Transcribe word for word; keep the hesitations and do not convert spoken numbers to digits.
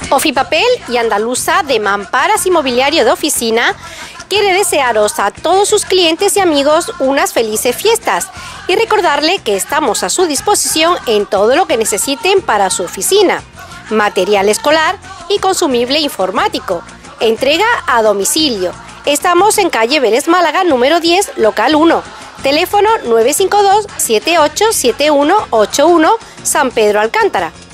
Ofipapel y Andaluza de Mamparas Inmobiliario de Oficina quiere desearos a todos sus clientes y amigos unas felices fiestas y recordarle que estamos a su disposición en todo lo que necesiten para su oficina, material escolar y consumible informático, entrega a domicilio. Estamos en calle Vélez Málaga número diez, local uno, teléfono nueve cinco dos, siete ocho siete uno ocho uno, San Pedro Alcántara.